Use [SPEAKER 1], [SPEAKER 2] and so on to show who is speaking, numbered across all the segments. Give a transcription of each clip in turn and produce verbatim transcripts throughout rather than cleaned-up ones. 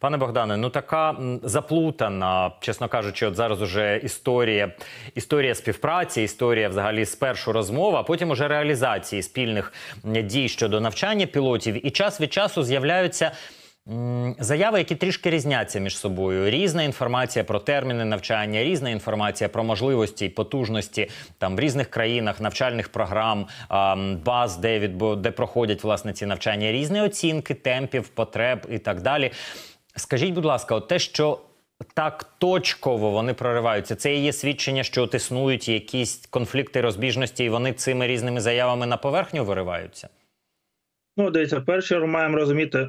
[SPEAKER 1] Пане Богдане, ну така м, заплутана, чесно кажучи, от зараз уже історія, історія співпраці, історія взагалі спершу розмова, а потім уже реалізації спільних м, дій щодо навчання пілотів. І час від часу з'являються м, заяви, які трішки різняться між собою. Різна інформація про терміни навчання, різна інформація про можливості і потужності там в різних країнах, навчальних програм, а, м, баз, де, відбу- де проходять власне ці навчання, різні оцінки темпів, потреб і так далі. Скажіть, будь ласка, от те, що так точково вони прориваються, це і є свідчення, що от існують якісь конфлікти, розбіжності, і вони цими різними заявами на поверхню вириваються?
[SPEAKER 2] Ну, дивіться, перше, ми маємо розуміти,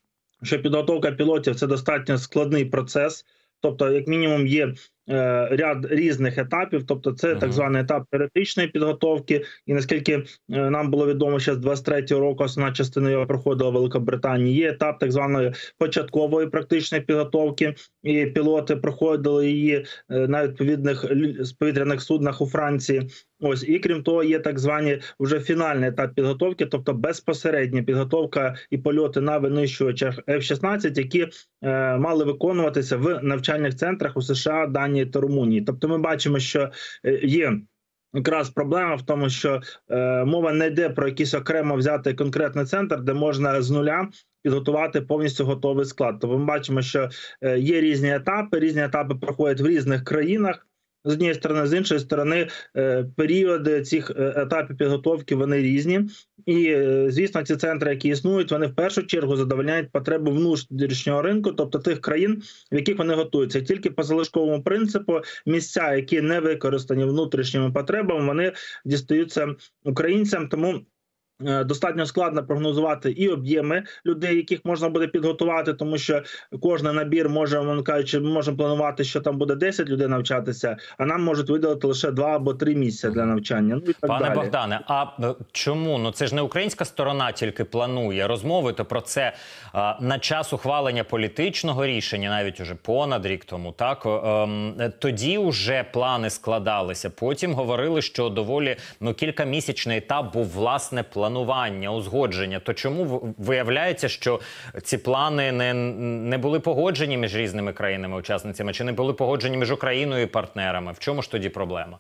[SPEAKER 2] що підготовка пілотів – це достатньо складний процес. Тобто, як мінімум, є е, ряд різних етапів. Тобто, це
[SPEAKER 1] Мгм.
[SPEAKER 2] так званий етап теоретичної підготовки. І наскільки е, нам було відомо, що з двадцять третього року основна частина його проходила в Великобританії. Є етап так званої початкової практичної підготовки. І пілоти проходили її е, на відповідних лі- повітряних суднах у Франції. Ось, і крім того, є так звані вже фінальний етап підготовки, тобто безпосередня підготовка і польоти на винищувачах еф шістнадцять, які е, мали виконуватися в навчальних центрах у США, Данії та Румунії. Тобто ми бачимо, що е, є якраз проблема в тому, що е, мова не йде про якийсь окремо взятий конкретний центр, де можна з нуля підготувати повністю готовий склад. Тобто ми бачимо, що е, є різні етапи, різні етапи проходять в різних країнах. З однієї сторони, з іншої сторони, е, періоди цих е, етапів підготовки, вони різні. І, е, звісно, ці центри, які існують, вони в першу чергу задовольняють потребу внутрішнього ринку, тобто тих країн, в яких вони готуються. І тільки по залишковому принципу місця, які не використані внутрішніми потребами, вони дістаються українцям. Тому е, достатньо складно прогнозувати і об'єми людей, яких можна буде підготувати, тому що кожен набір може, мовно кажучи, ми можемо планувати, що там буде десять людей навчатися, а нам можуть виділити лише два або три місця для навчання. Ну і так
[SPEAKER 1] Пане
[SPEAKER 2] далі.
[SPEAKER 1] Богдане, а е, чому? Ну це ж не українська сторона тільки планує розмови, то про це а, на час ухвалення політичного рішення, навіть уже понад рік тому, так, о, ем, е, тоді вже плани складалися. Потім говорили, що доволі ну, кількамісячний етап був власне планування, узгодження. То чому в- виявляється, що ці плани не, не були погоджені між різними країнами-учасницями, чи не були погоджені між Україною і партнерами? В чому ж тоді проблема?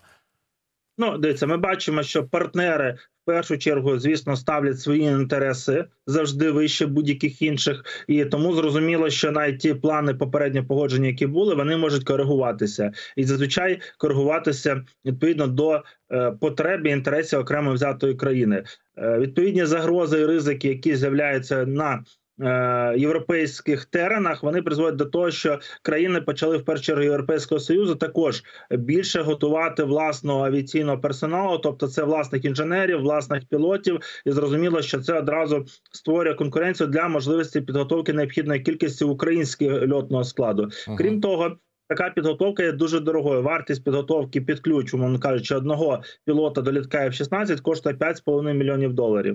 [SPEAKER 2] Ну, дивіться, ми бачимо, що партнери в першу чергу, звісно, ставлять свої інтереси завжди вище будь-яких інших. І тому зрозуміло, що навіть ті плани попередньо погодження, які були, вони можуть коригуватися. І зазвичай коригуватися відповідно до е, потреб і інтересів окремо взятої країни. Е, відповідні загрози і ризики, які з'являються на е, європейських теренах, вони призводять до того, що країни почали в першу чергу Європейського Союзу також більше готувати власного авіаційного персоналу, тобто це власних інженерів, власних пілотів, і зрозуміло, що це одразу створює конкуренцію для можливості підготовки необхідної кількості українського льотного складу.
[SPEAKER 1] Мгм.
[SPEAKER 2] Крім того, така підготовка є дуже дорогою. Вартість підготовки під ключ, умовно кажучи, одного пілота до літака еф шістнадцять коштує п'ять з половиною мільйонів доларів.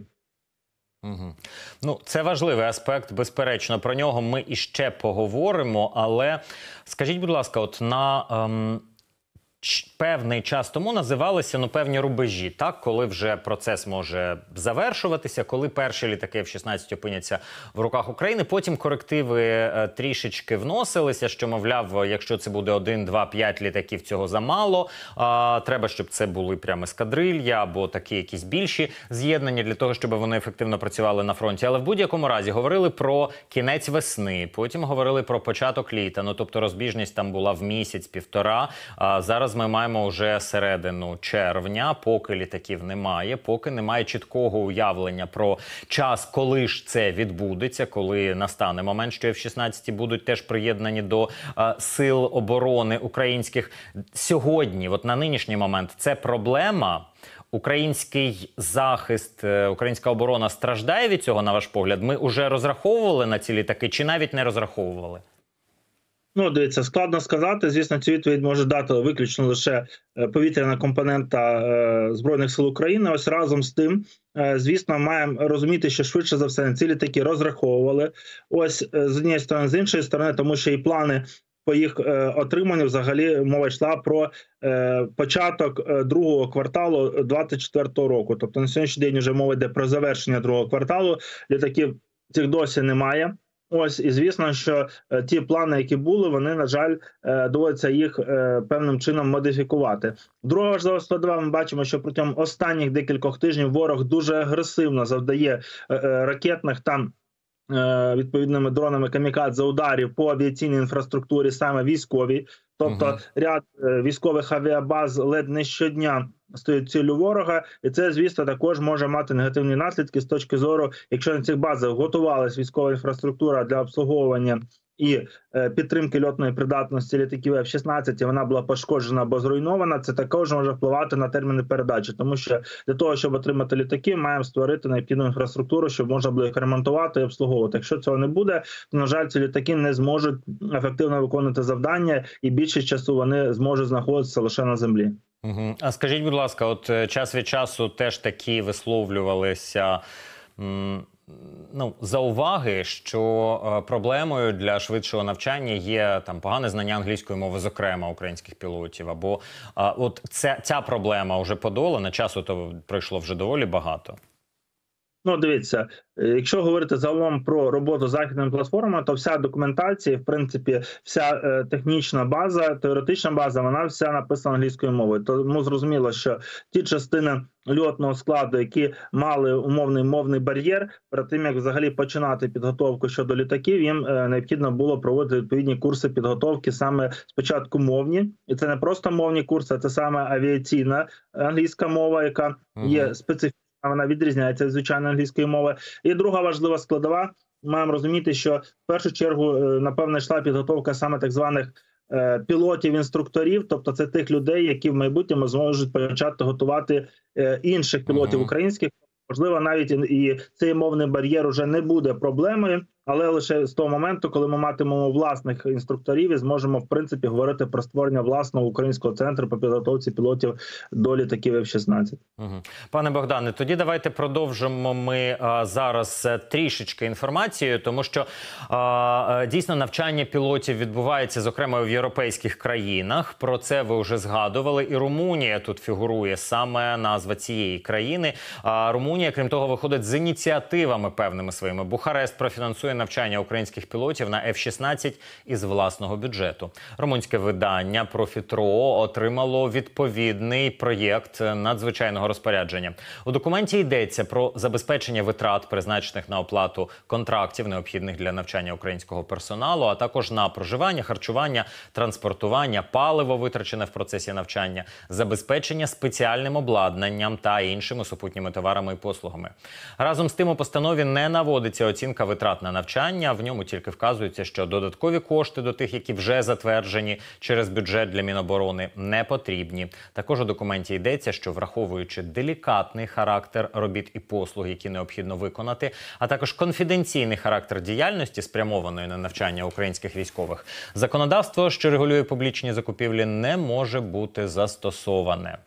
[SPEAKER 1] Мгм. Ну, це важливий аспект, безперечно. Про нього ми іще поговоримо. Але скажіть, будь ласка, от на ем, ч- певний час тому називалися ну, певні рубежі, так? Коли вже процес може завершуватися, коли перші літаки еф шістнадцять опиняться в руках України. Потім корективи е, трішечки вносилися, що, мовляв, якщо це буде один, два, п'ять літаків, цього замало. А, треба, щоб це були прямо ескадрилья або такі якісь більші з'єднання для того, щоб вони ефективно працювали на фронті. Але в будь-якому разі говорили про кінець весни, потім говорили про початок літа. Ну, тобто розбіжність там була в місяць-півтора. А зараз ми маємо вже середину червня, поки літаків немає, поки немає чіткого уявлення про час, коли ж це відбудеться, коли настане момент, що еф шістнадцять будуть теж приєднані до е, сил оборони українських. Сьогодні, от на нинішній момент, це проблема? Український захист, е, українська оборона страждає від цього, на ваш погляд? Ми вже розраховували на ці літаки чи навіть не розраховували?
[SPEAKER 2] Ну, дивіться, складно сказати. Звісно, цю відповідь може дати виключно лише е, повітряна компонента е, Збройних сил України. Ось разом з тим, е, звісно, маємо розуміти, що швидше за все ці літаки розраховували. Ось е, з однієї сторони, з іншої сторони, тому що і плани по їх е, отриманню взагалі мова йшла про е, початок е, другого кварталу двадцять четвертого року. Тобто на сьогоднішній день вже мова йде про завершення другого кварталу. Літаків цих досі немає. Ось, і звісно, що е, ті плани, які були, вони, на жаль, е, доводиться їх е, певним чином модифікувати. Друга важлива складова, ми бачимо, що протягом останніх декількох тижнів ворог дуже агресивно завдає е, е, ракетних там е, відповідними дронами камікадзе ударів по авіаційній інфраструктурі, саме військовій. Тобто
[SPEAKER 1] Мгм.
[SPEAKER 2] ряд е, військових авіабаз ледь не щодня стоїть ціллю ворога, і це, звісно, також може мати негативні наслідки з точки зору, якщо на цих базах готувалась військова інфраструктура для обслуговування і е, підтримки льотної придатності літаків еф шістнадцять, і вона була пошкоджена або зруйнована, це також може впливати на терміни передачі, тому що для того, щоб отримати літаки, маємо створити необхідну інфраструктуру, щоб можна було їх ремонтувати і обслуговувати. Якщо цього не буде, то, на жаль, ці літаки не зможуть ефективно виконувати завдання, і більшість часу вони зможуть знаходитися лише на землі.
[SPEAKER 1] Мгм. А скажіть, будь ласка, от е, час від часу теж такі висловлювалися м, ну, зауваги, що е, проблемою для швидшого навчання є там погане знання англійської мови, зокрема українських пілотів. Або а, от ця, ця проблема вже подолана, часу то пройшло вже доволі багато.
[SPEAKER 2] Ну, дивіться, е, якщо говорити загалом про роботу з західними платформами, то вся документація, в принципі, вся е, технічна база, теоретична база, вона вся написана англійською мовою. Тому зрозуміло, що ті частини льотного складу, які мали умовний мовний бар'єр, перед тим, як взагалі починати підготовку щодо літаків, їм е, необхідно було проводити відповідні курси підготовки саме спочатку мовні. І це не просто мовні курси, це саме авіаційна англійська мова, яка є
[SPEAKER 1] Мгм.
[SPEAKER 2] специфічною. Вона відрізняється від звичайної англійської мови. І друга важлива складова, маємо розуміти, що в першу чергу, е, напевно, йшла підготовка саме так званих е, пілотів-інструкторів, тобто це тих людей, які в майбутньому зможуть почати готувати е, інших пілотів
[SPEAKER 1] Мгм.
[SPEAKER 2] українських. Можливо, навіть і і цей мовний бар'єр уже не буде проблемою, але лише з того моменту, коли ми матимемо власних інструкторів і зможемо, в принципі, говорити про створення власного українського центру по підготовці пілотів до літаків еф шістнадцять.
[SPEAKER 1] Мгм. Пане Богдане, тоді давайте продовжимо ми а, зараз е, трішечки інформацією, тому що а, е, дійсно навчання пілотів відбувається, зокрема, в європейських країнах. Про це ви вже згадували. І Румунія тут фігурує, саме назва цієї країни. А Румунія, крім того, виходить з ініціативами певними своїми. Бухарест профінансує навчання українських пілотів на еф шістнадцять із власного бюджету. Румунське видання «Профітро» отримало відповідний проєкт надзвичайного розпорядження. У документі йдеться про забезпечення витрат, призначених на оплату контрактів, необхідних для навчання українського персоналу, а також на проживання, харчування, транспортування, паливо, витрачене в процесі навчання, забезпечення спеціальним обладнанням та іншими супутніми товарами і послугами. Разом з тим, у постанові не наводиться оцінка витрат на навчання, в ньому тільки вказується, що додаткові кошти до тих, які вже затверджені через бюджет для Міноборони, не потрібні. Також у документі йдеться, що враховуючи делікатний характер робіт і послуг, які необхідно виконати, а також конфіденційний характер діяльності, спрямованої на навчання українських військових, законодавство, що регулює публічні закупівлі, не може бути застосоване.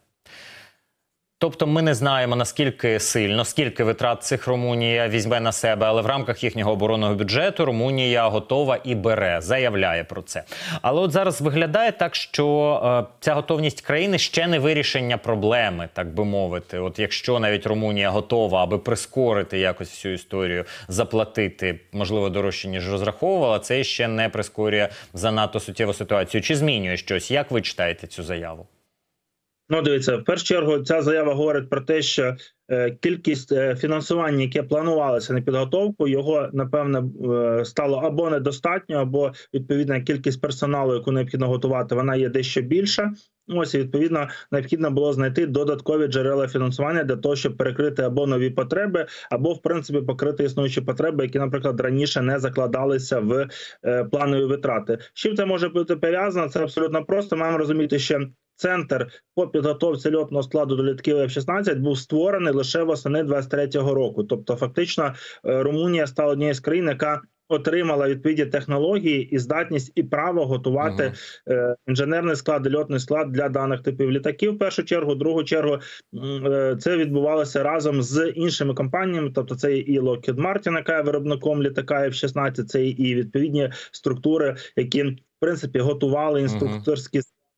[SPEAKER 1] Тобто ми не знаємо, наскільки сильно, скільки витрат цих Румунія візьме на себе, але в рамках їхнього оборонного бюджету Румунія готова і бере, заявляє про це. Але от зараз виглядає так, що е, ця готовність країни ще не вирішення проблеми, так би мовити. От якщо навіть Румунія готова, аби прискорити якось всю історію, заплатити, можливо, дорожче, ніж розраховувала, це ще не прискорює занадто суттєву ситуацію. Чи змінює щось? Як ви читаєте цю заяву?
[SPEAKER 2] Ну, дивіться, в першу чергу ця заява говорить про те, що е, кількість е, фінансування, яке планувалося на підготовку, його, напевне, е, стало або недостатньо, або відповідна кількість персоналу, яку необхідно готувати, вона є дещо більша. Ось, і, відповідно, необхідно було знайти додаткові джерела фінансування для того, щоб перекрити або нові потреби, або, в принципі, покрити існуючі потреби, які, наприклад, раніше не закладалися в е, планові витрати. З чим це може бути пов'язано? Це абсолютно просто. Маємо розуміти, що Центр по підготовці льотного складу до літаків еф шістнадцять був створений лише восени двадцять третього року. Тобто, фактично, Румунія стала однією з країн, яка отримала відповідні технології і здатність і право готувати uh-huh. е, інженерний склад і льотний склад для даних типів літаків. В першу чергу, в другу чергу е, це відбувалося разом з іншими компаніями. Тобто це і Lockheed Martin, яка є виробником літака еф шістнадцять, це і відповідні структури, які в принципі готували інструкторські uh-huh.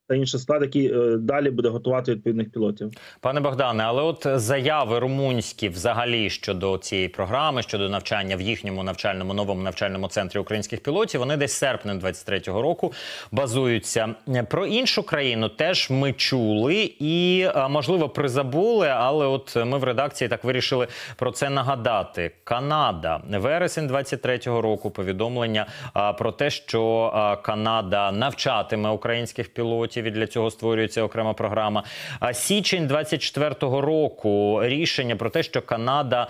[SPEAKER 2] та інший склад, який е, далі буде готувати відповідних пілотів.
[SPEAKER 1] Пане Богдане, але от заяви румунські взагалі щодо цієї програми, щодо навчання в їхньому навчальному новому навчальному центрі українських пілотів, вони десь серпня двадцять третього року базуються. Про іншу країну теж ми чули і, можливо, призабули, але от ми в редакції так вирішили про це нагадати. Канада. Вересень двадцять третього року повідомлення а, про те, що а, Канада навчатиме українських пілотів, і для цього створюється окрема програма. А січень двадцять четвертого року рішення про те, що Канада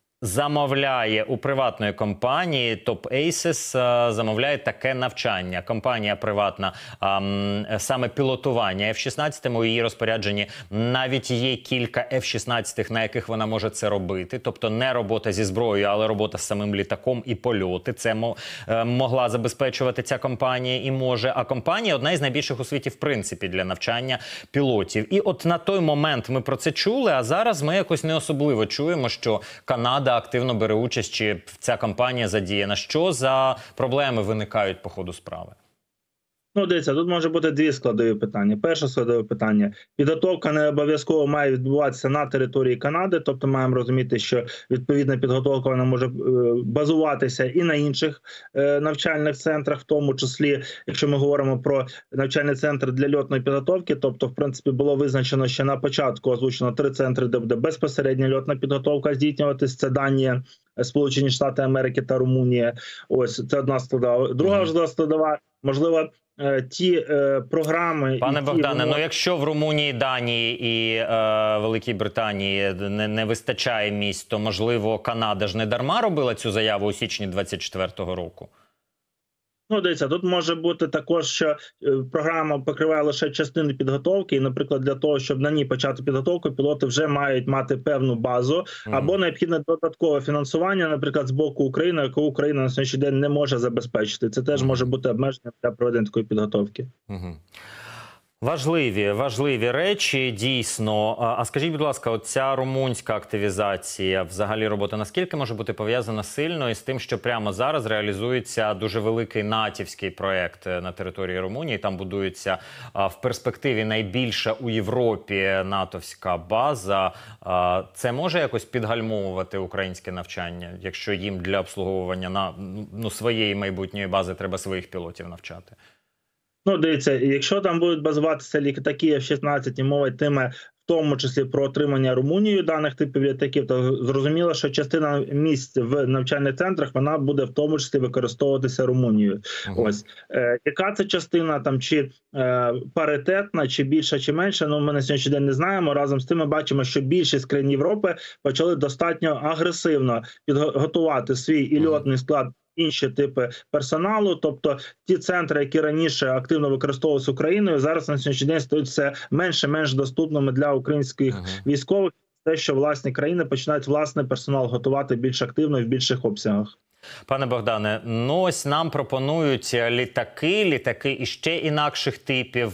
[SPEAKER 1] замовляє у приватної компанії Топ Ейсес, замовляє таке навчання. Компанія приватна, саме пілотування еф шістнадцять, у її розпорядженні навіть є кілька еф шістнадцять, на яких вона може це робити. Тобто не робота зі зброєю, але робота з самим літаком і польоти. Це могла забезпечувати ця компанія і може. А компанія одна із найбільших у світі, в принципі, для навчання пілотів. І от на той момент ми про це чули, а зараз ми якось не особливо чуємо, що Канада активно бере участь, чи ця компанія задіяна. Що за проблеми виникають по ходу справи?
[SPEAKER 2] Ну, дивіться, тут може бути дві складові питання. Перше складове питання. Підготовка не обов'язково має відбуватися на території Канади, тобто маємо розуміти, що відповідна підготовка вона може базуватися і на інших навчальних центрах, в тому числі, якщо ми говоримо про навчальний центр для льотної підготовки, тобто, в принципі, було визначено ще на початку, озвучено три центри, де буде безпосередня льотна підготовка здійснюватись. Це Данія, Сполучені Штати Америки та Румунія. Ось, це одна складова. Друга важлива складова, можливо, ті е, програми...
[SPEAKER 1] Пане
[SPEAKER 2] і
[SPEAKER 1] Богдане,
[SPEAKER 2] ті...
[SPEAKER 1] ну якщо в Румунії, Данії і е, Великій Британії не, не вистачає місць, то, можливо, Канада ж не дарма робила цю заяву у січні двадцять четвертого року?
[SPEAKER 2] Ну, дивіться, тут може бути також, що програма покриває лише частину підготовки, і, наприклад, для того, щоб на ній почати підготовку, пілоти вже мають мати певну базу, mm. або необхідне додаткове фінансування, наприклад, з боку України, яку Україна на сьогоднішній день не може забезпечити. Це теж mm. може бути обмеження для проведення такої підготовки.
[SPEAKER 1] Mm-hmm. Важливі, важливі речі, дійсно. А скажіть, будь ласка, оця румунська активізація, взагалі робота, наскільки може бути пов'язана сильно із тим, що прямо зараз реалізується дуже великий натівський проєкт на території Румунії? Там будується в перспективі найбільша у Європі натовська база. Це може якось підгальмовувати українське навчання, якщо їм для обслуговування на, ну, своєї майбутньої бази треба своїх пілотів навчати?
[SPEAKER 2] Ну, дивіться, якщо там будуть базуватися літаки еф шістнадцять і мова йтиме в тому числі про отримання Румунією даних типів літаків, то зрозуміло, що частина місць в навчальних центрах, вона буде в тому числі використовуватися Румунією. Ага. Ось. Е, яка це частина, там, чи е, паритетна, чи більша, чи менша, ну, ми на сьогоднішній день не знаємо. Разом з тим ми бачимо, що більшість країн Європи почали достатньо агресивно підготувати свій і льотний склад, інші типи персоналу, тобто ті центри, які раніше активно використовувалися Україною, зараз на сьогоднішній день стають все менше-менш доступними для українських uh-huh. військових. Те, що власні країни починають власний персонал готувати більш активно і в більших обсягах.
[SPEAKER 1] Пане Богдане, ну ось нам пропонують літаки, літаки іще інакших типів.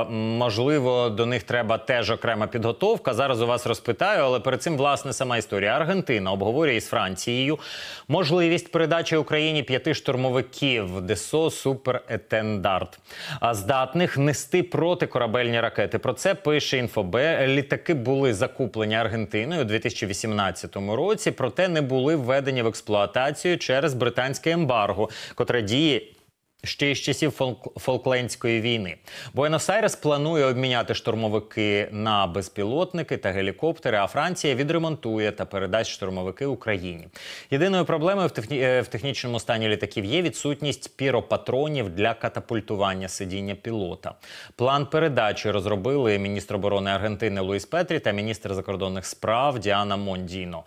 [SPEAKER 1] Можливо, до них треба теж окрема підготовка. Зараз у вас розпитаю, але перед цим, власне, сама історія. Аргентина обговорює із Францією можливість передачі Україні п'яти штурмовиків Десо Суперетендарт, здатних нести протикорабельні ракети. Про це пише Інфобе. Літаки були закуплені Аргентиною у дві тисячі вісімнадцятому році, проте не були введені в експлуатацію через британське ембарго, котре діє ще із часів Фолк... Фолклендської війни. Буенос-Айрес планує обміняти штурмовики на безпілотники та гелікоптери, а Франція відремонтує та передасть штурмовики Україні. Єдиною проблемою в, техні... в технічному стані літаків є відсутність піропатронів для катапультування сидіння пілота. План передачі розробили міністр оборони Аргентини Луїс Петрі та міністр закордонних справ Діана Мондіно.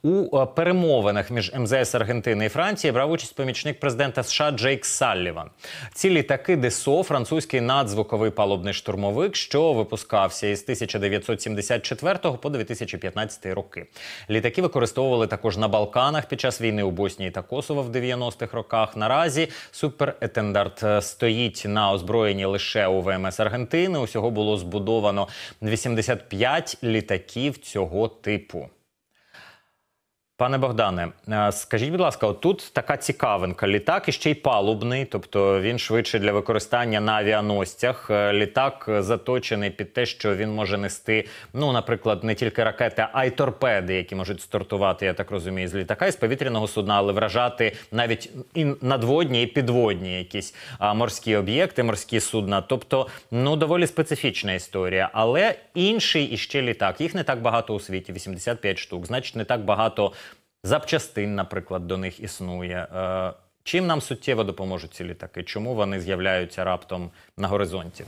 [SPEAKER 1] У перемовинах між ем зе ес Аргентини і Франції брав участь помічник президента США Джейк Салліван. Ці літаки Десо – французький надзвуковий палубний штурмовик, що випускався із тисяча дев'ятсот сімдесят четвертого по дві тисячі п'ятнадцятий роки. Літаки використовували також на Балканах під час війни у Боснії та Косово в дев'яностих роках. Наразі Суперетендарт стоїть на озброєнні лише у ве ем ес Аргентини. Усього було збудовано вісімдесят п'ять літаків цього типу. Пане Богдане, е, скажіть, будь ласка, отут така цікавинка. Літак іще й палубний, тобто він швидше для використання на авіаносцях. Е, Літак заточений під те, що він може нести, ну, наприклад, не тільки ракети, а й торпеди, які можуть стартувати, я так розумію, з літака, із повітряного судна, але вражати навіть і надводні, і підводні якісь а, морські об'єкти, морські судна. Тобто, ну, доволі специфічна історія. Але інший іще літак, їх не так багато у світі, вісімдесят п'ять штук, значить, не так багато запчастин, наприклад, до них існує. Е, чим нам суттєво допоможуть ці літаки? Чому вони з'являються раптом на горизонті?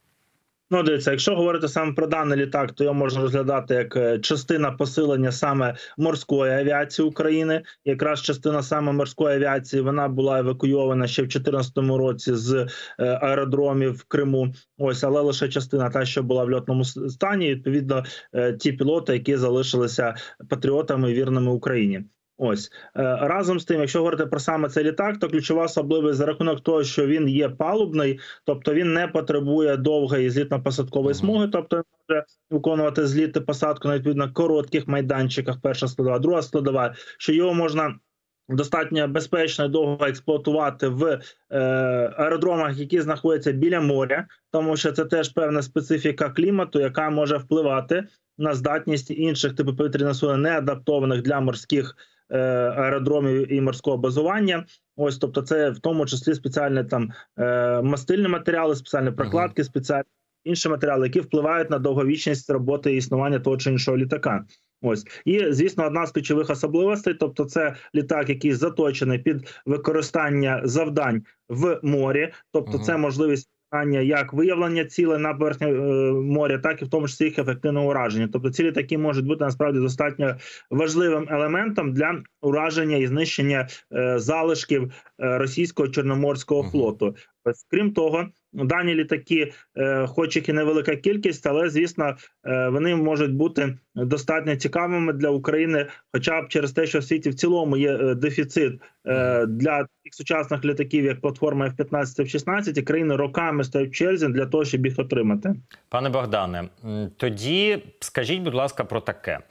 [SPEAKER 2] Ну, дивіться, якщо говорити саме про даний літак, то його можна розглядати як е, частина посилення саме морської авіації України. Якраз частина саме морської авіації, вона була евакуйована ще в дві тисячі чотирнадцятому році з е, аеродромів в Криму. Ось, але лише частина та, що була в льотному стані. Відповідно, е, ті пілоти, які залишилися патріотами і вірними Україні. Ось разом з тим, якщо говорити про саме цей літак, то ключова особливість за рахунок того, що він є палубний, тобто він не потребує довгої злітно-посадкової смуги, тобто він може виконувати зліт і посадку на відповідно коротких майданчиках. Перша складова, друга складова, що його можна достатньо безпечно і довго експлуатувати в е, аеродромах, які знаходяться біля моря, тому що це теж певна специфіка клімату, яка може впливати на здатність інших типів повітряних суден, не адаптованих для морських аеродромів і морського базування. Ось, тобто це в тому числі спеціальні там мастильні матеріали, спеціальні прокладки, спеціальні інші матеріали, які впливають на довговічність роботи і існування того чи іншого літака. Ось. І, звісно, одна з ключових особливостей, тобто це літак, який заточений під використання завдань в морі, тобто uh-huh. це можливість як виявлення цілей на поверхні е, моря, так і в тому числі їх ефективного ураження. Тобто ці літаки можуть бути насправді достатньо важливим елементом для ураження і знищення е, залишків е, російського Чорноморського флоту. Ось, крім того, дані літаки, е, хоч і невелика кількість, але, звісно, е, вони можуть бути достатньо цікавими для України, хоча б через те, що в світі в цілому є е, дефіцит е, для таких сучасних літаків, як платформа еф п'ятнадцять, еф шістнадцять, і країни роками стоять в черзі для того, щоб їх отримати.
[SPEAKER 1] Пане Богдане, тоді скажіть, будь ласка, про таке.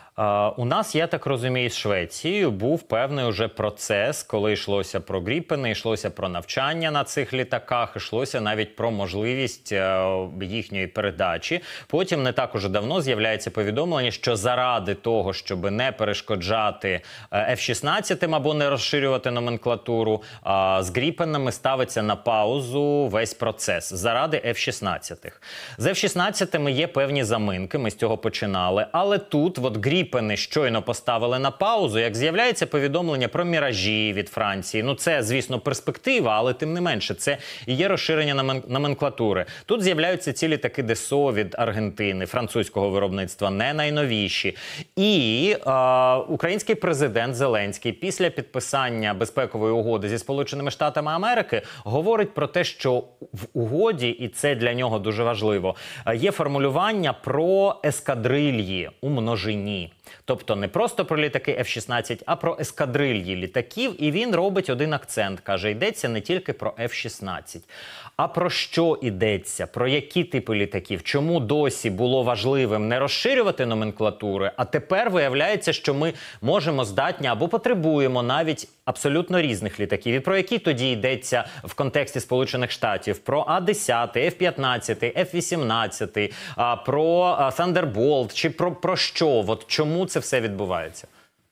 [SPEAKER 1] У нас, я так розумію, з Швецією був певний уже процес, коли йшлося про Гріпени, йшлося про навчання на цих літаках, йшлося навіть про можливість їхньої передачі. Потім не так уже давно з'являється повідомлення, що заради того, щоб не перешкоджати еф шістнадцять або не розширювати номенклатуру, з Гріпенами ставиться на паузу весь процес заради еф шістнадцять. З еф шістнадцять є певні заминки, ми з цього починали, але тут от Гріпени Гріпени щойно поставили на паузу, як з'являється повідомлення про міражі від Франції. Ну це, звісно, перспектива, але тим не менше, це і є розширення номен... номенклатури. Тут з'являються ці літаки ДЕСО від Аргентини, французького виробництва, не найновіші. І е, український президент Зеленський після підписання безпекової угоди зі Сполученими Штатами Америки говорить про те, що в угоді, і це для нього дуже важливо, є формулювання про ескадрильї у множині. Тобто не просто про літаки еф шістнадцять, а про ескадрильї літаків. І він робить один акцент. Каже, йдеться не тільки про еф шістнадцять. А про що йдеться? Про які типи літаків? Чому досі було важливим не розширювати номенклатури, а тепер виявляється, що ми можемо здатні або потребуємо навіть абсолютно різних літаків. І про які тоді йдеться в контексті Сполучених Штатів? Про а десять, еф п'ятнадцять, еф вісімнадцять, про Thunderbolt, чи про, про що? От чому це все відбувається?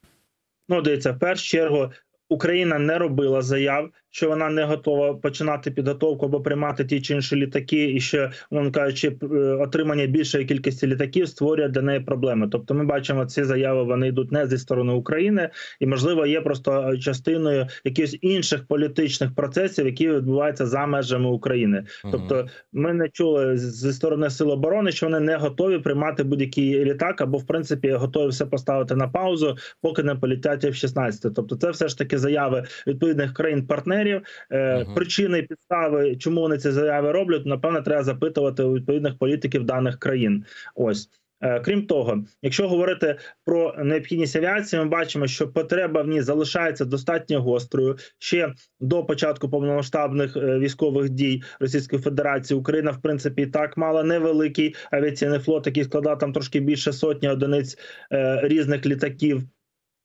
[SPEAKER 2] Ну, дивіться, в першу чергу Україна не робила заяв, що вона не готова починати підготовку або приймати ті чи інші літаки, і що, мовно кажучи, отримання більшої кількості літаків створює для неї проблеми. Тобто ми бачимо, ці заяви, вони йдуть не зі сторони України, і, можливо, є просто частиною якихось інших політичних процесів, які відбуваються за межами України. Угу. Тобто ми не чули зі сторони Сил оборони, що вони не готові приймати будь-який літак, або, в принципі, готові все поставити на паузу, поки не полетять еф шістнадцять. Тобто це все ж таки заяви відповідних країн-партнерів. Uh-huh. Причини, підстави, чому вони ці заяви роблять, напевно, треба запитувати у відповідних політиків даних країн. Ось. Крім того, якщо говорити про необхідність авіації, ми бачимо, що потреба в ній залишається достатньо гострою. Ще до початку повномасштабних військових дій Російської Федерації Україна, в принципі, і так мала невеликий авіаційний флот, який складав там трошки більше сотні одиниць різних літаків.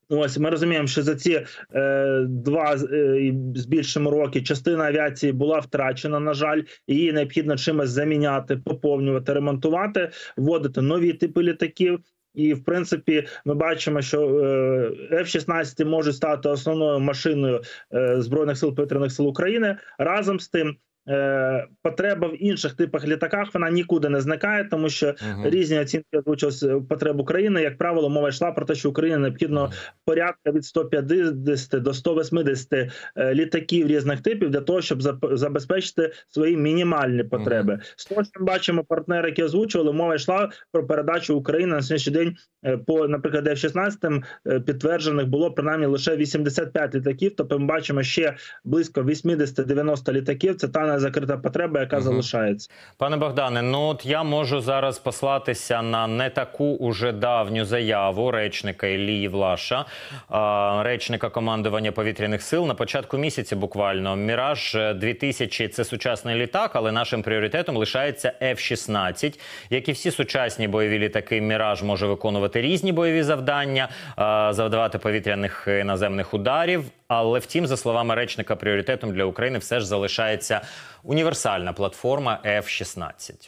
[SPEAKER 2] Ось ми розуміємо, що за ці е, два е, з більшими роки частина авіації була втрачена. На жаль, її необхідно чимось заміняти, поповнювати, ремонтувати, вводити нові типи літаків. І в принципі, ми бачимо, що еф шістнадцять можуть стати основною машиною е, збройних сил повітряних сил України. Разом з тим, Е, потреба в інших типах літаках вона нікуди не зникає, тому що uh-huh. різні оцінки озвучилися потреб України. Як правило, мова йшла про те, що Україні необхідно uh-huh. порядка від сто п'ятдесят до сто вісімдесят е, літаків різних типів для того, щоб забезпечити свої мінімальні потреби. Uh-huh. З того, що ми бачимо, партнери, які озвучували, мова йшла про передачу України на сьогоднішній день е, по, наприклад, еф шістнадцять е, підтверджених було принаймні лише вісімдесят п'ять літаків, тобто ми бачимо ще близько вісімдесят-дев'яносто літаків. Це та закрита потреба, яка угу. залишається.
[SPEAKER 1] Пане Богдане, ну от я можу зараз послатися на не таку уже давню заяву речника Іллі Влаша, речника командування повітряних сил. На початку місяця буквально Міраж дві тисячі – це сучасний літак, але нашим пріоритетом лишається еф шістнадцять. Як і всі сучасні бойові літаки, Міраж може виконувати різні бойові завдання, завдавати повітряних і наземних ударів. Але втім, за словами речника, пріоритетом для України все ж залишається універсальна платформа еф шістнадцять.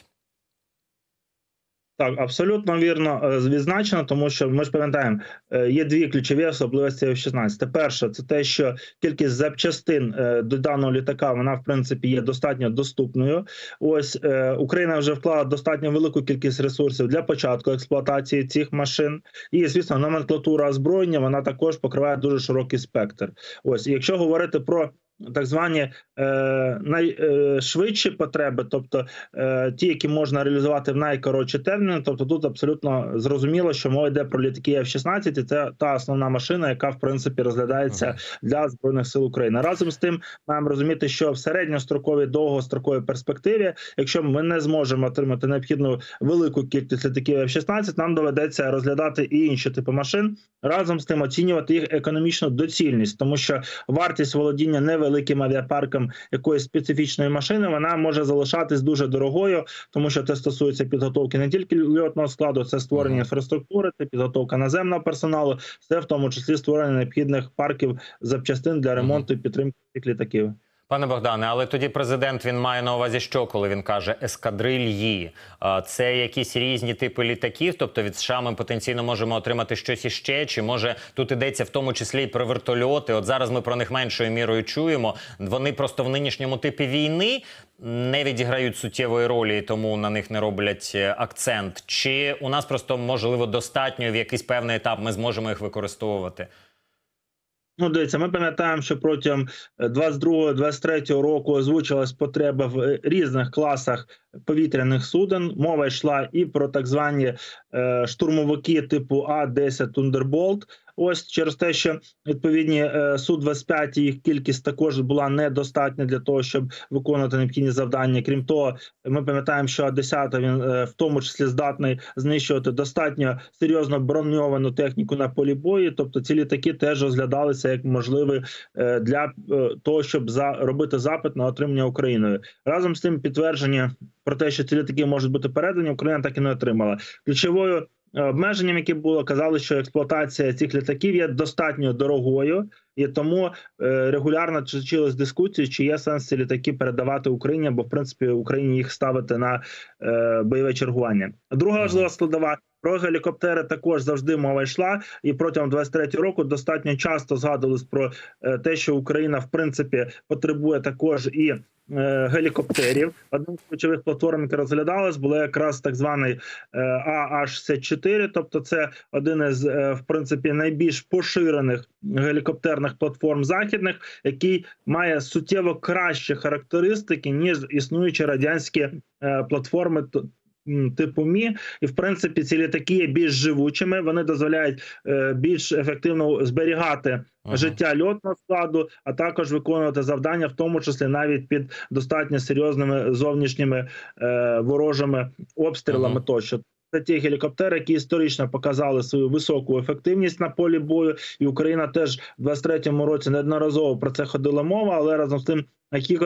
[SPEAKER 2] Так, абсолютно вірно відзначено, тому що ми ж пам'ятаємо, є дві ключові особливості еф шістнадцять. Перше, це те, що кількість запчастин до даного літака, вона, в принципі, є достатньо доступною. Ось Україна вже вклала достатньо велику кількість ресурсів для початку експлуатації цих машин. І, звісно, номенклатура озброєння, вона також покриває дуже широкий спектр. Ось, і якщо говорити про так звані е, найшвидші потреби, тобто е, ті, які можна реалізувати в найкоротші терміни, тобто тут абсолютно зрозуміло, що мова йде про літаки еф шістнадцять, і це та основна машина, яка, в принципі, розглядається uh-huh. для Збройних сил України. Разом з тим, маємо розуміти, що в середньостроковій, довгостроковій перспективі, якщо ми не зможемо отримати необхідну велику кількість літаків еф шістнадцять, нам доведеться розглядати і інші типи машин, разом з тим оцінювати їх економічну доцільність, тому що вартість володіння не великим авіапарком якоїсь специфічної машини, вона може залишатись дуже дорогою, тому що це стосується підготовки не тільки льотного складу, це створення інфраструктури, це підготовка наземного персоналу, це в тому числі створення необхідних парків запчастин для ремонту і підтримки цих літаків.
[SPEAKER 1] Пане Богдане, але тоді президент, він має на увазі що, коли він каже ескадрильї? Це якісь різні типи літаків, тобто від США ми потенційно можемо отримати щось іще, чи може тут йдеться в тому числі і про вертольоти? От зараз ми про них меншою мірою чуємо. Вони просто в нинішньому типі війни не відіграють суттєвої ролі, тому на них не роблять акцент. Чи у нас просто, можливо, достатньо в якийсь певний етап ми зможемо їх використовувати?
[SPEAKER 2] Ну, дивіться, ми пам'ятаємо, що протягом двадцять другого - двадцять третього року озвучилась потреба в різних класах повітряних суден. Мова йшла і про так звані е, штурмовики типу А десять Thunderbolt. Ось через те, що відповідні е, Су двадцять п'ять, їх кількість також була недостатня для того, щоб виконувати необхідні завдання. Крім того, ми пам'ятаємо, що А десять він е, в тому числі здатний знищувати достатньо серйозно броньовану техніку на полі бою. Тобто ці літаки теж розглядалися як можливі е, для е, того, щоб за, робити запит на отримання Україною. Разом з тим підтвердження про те, що ці літаки можуть бути передані, Україна так і не отримала. Ключовою обмеженням, які було, казали, що експлуатація цих літаків є достатньо дорогою, і тому е, регулярно точились дискусії, чи є сенс ці літаки передавати Україні, бо в принципі Україні їх ставити на е, бойове чергування. Друга важлива складова. Про гелікоптери також завжди мова йшла, і протягом двадцять третього року достатньо часто згадувалось про е, те, що Україна в принципі потребує також і е, гелікоптерів. Одним з ключових платформ, яка розглядалась, було якраз так званий е, А шістдесят чотири, тобто це один із е, в принципі найбільш поширених гелікоптерних платформ західних, який має суттєво кращі характеристики, ніж існуючі радянські е, платформи типу Мі, і в принципі ці літаки є більш живучими, вони дозволяють е, більш ефективно зберігати ага. життя льотного складу, а також виконувати завдання, в тому числі навіть під достатньо серйозними зовнішніми е, ворожими обстрілами ага. тощо. Це ті гелікоптери, які історично показали свою високу ефективність на полі бою, і Україна теж в двадцять третьому році неодноразово про це ходила мова, але разом з тим якихось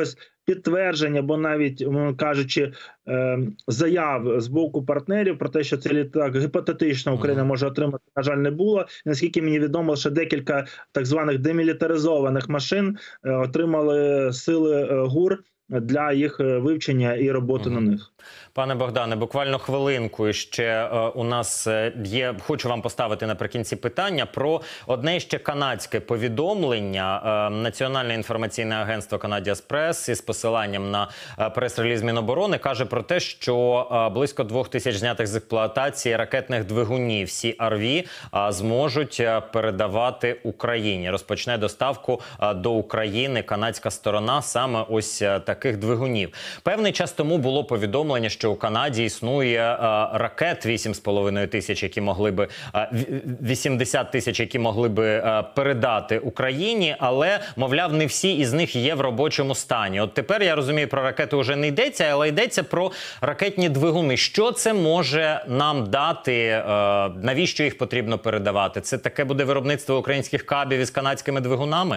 [SPEAKER 2] підтверджень або навіть, мовно кажучи, е, заяв з боку партнерів про те, що цей літак гіпотетично Україна може отримати, на жаль, не було. І, наскільки мені відомо, що декілька так званих демілітаризованих машин е, отримали сили е, ГУР для їх вивчення і роботи угу. на них.
[SPEAKER 1] Пане Богдане, буквально хвилинку і ще е, у нас є, хочу вам поставити наприкінці питання про одне ще канадське повідомлення. Е, Національне інформаційне агентство Canadian Press із посиланням на е, прес-реліз Міноборони каже про те, що е, близько двох тисяч знятих з експлуатації ракетних двигунів Сі Ар Ві е, зможуть е, передавати Україні. Розпочне доставку е, до України канадська сторона саме ось е, таких двигунів. Певний час тому було повідомлення, що у Канаді існує е, ракет вісім з половиною тисяч, які могли би е, вісімдесят тисяч, які могли би е, передати Україні, але, мовляв, не всі із них є в робочому стані. От тепер, я розумію, про ракети вже не йдеться, але йдеться про ракетні двигуни. Що це може нам дати? Е, навіщо їх потрібно передавати? Це таке буде виробництво українських кабів із канадськими двигунами?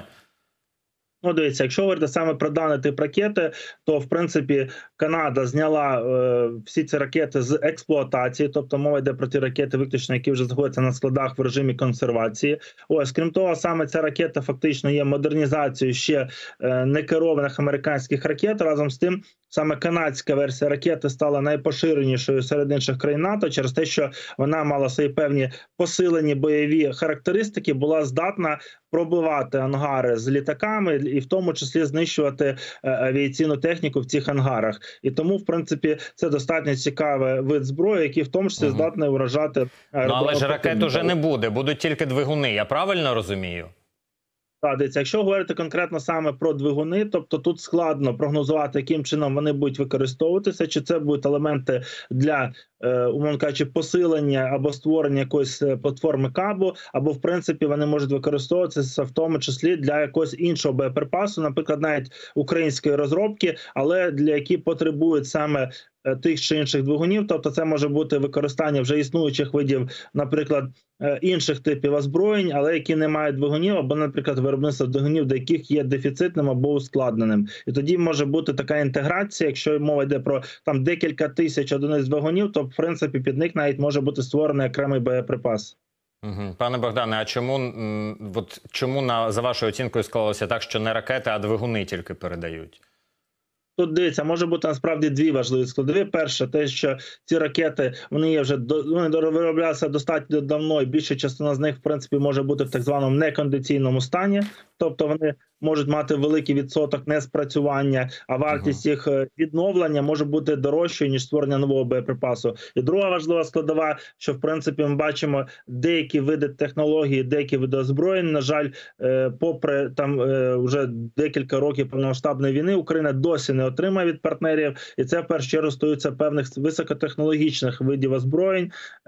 [SPEAKER 2] Ну, дивіться, якщо говорити саме про даний тип ракети, то, в принципі, Канада зняла е, всі ці ракети з експлуатації, тобто мова йде про ті ракети, виключно, які вже знаходяться на складах в режимі консервації. Ось, крім того, саме ця ракета фактично є модернізацією ще е, некерованих американських ракет. Разом з тим, саме канадська версія ракети стала найпоширенішою серед інших країн НАТО через те, що вона мала свої певні посилені бойові характеристики, була здатна пробивати ангари з літаками і в тому числі знищувати авіаційну техніку в цих ангарах. І тому, в принципі, це достатньо цікавий вид зброї, який в тому числі угу. здатний уражати.
[SPEAKER 1] Ну, але ж ракет уже не буде, будуть тільки двигуни, я правильно розумію?
[SPEAKER 2] Так, дивіться, якщо говорити конкретно саме про двигуни, тобто тут складно прогнозувати, яким чином вони будуть використовуватися, чи це будуть елементи для, е, умовно кажучи, посилення або створення якоїсь платформи кабу, або, в принципі, вони можуть використовуватися в тому числі для якогось іншого боєприпасу, наприклад, навіть української розробки, але для які потребують саме тих чи інших двигунів, тобто це може бути використання вже існуючих видів, наприклад, інших типів озброєнь, але які не мають двигунів, або, наприклад, виробництво двигунів, до яких є дефіцитним або ускладненим. І тоді може бути така інтеграція, якщо мова йде про там декілька тисяч одиниць двигунів, то, в принципі, під них навіть може бути створений окремий боєприпас.
[SPEAKER 1] Угу. Пане Богдане, а чому, от, чому на, за вашою оцінкою склалося так, що не ракети, а двигуни тільки передають?
[SPEAKER 2] Тут, дивіться, може бути насправді дві важливі складові. Перше, те, що ці ракети, вони є вже вони вироблялися достатньо давно, і більша частина з них, в принципі, може бути в так званому некондиційному стані. Тобто вони можуть мати великий відсоток неспрацювання, а вартість їх відновлення може бути дорожчою, ніж створення нового боєприпасу. І друга важлива складова, що, в принципі, ми бачимо деякі види технології, деякі види озброєнь, на жаль, попри там вже декілька років повномасштабної війни, Україна досі не отримає від партнерів, і це в першу чергу стосується певних високотехнологічних видів озброєнь.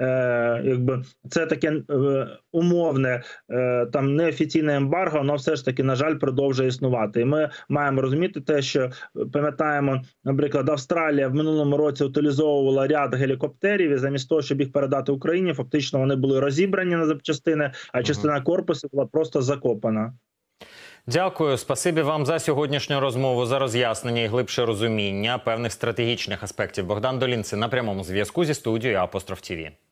[SPEAKER 2] Е, якби це таке е, умовне, е, там неофіційне ембарго, воно все ж таки, на жаль, продовжує існувати. І ми маємо розуміти те, що, пам'ятаємо, наприклад, Австралія в минулому році утилізовувала ряд гелікоптерів, і замість того, щоб їх передати Україні, фактично вони були розібрані на запчастини, а частина корпусу була просто закопана.
[SPEAKER 1] Дякую, спасибі вам за сьогоднішню розмову, за роз'яснення і глибше розуміння певних стратегічних аспектів. Богдан Долінце на прямому зв'язку зі студією Апостроф ТІВІ.